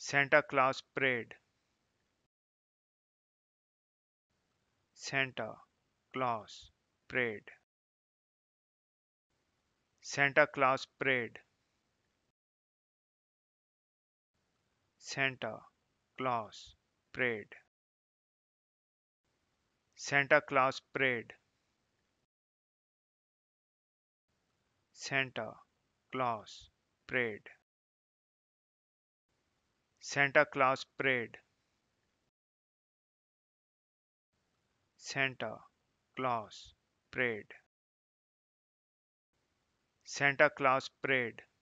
Santa Claus prayed. Santa Claus prayed. Santa Claus prayed. Santa Claus prayed. Santa Claus prayed. Santa Claus prayed. Santa Claus prayed. Santa Claus prayed. Santa Claus prayed.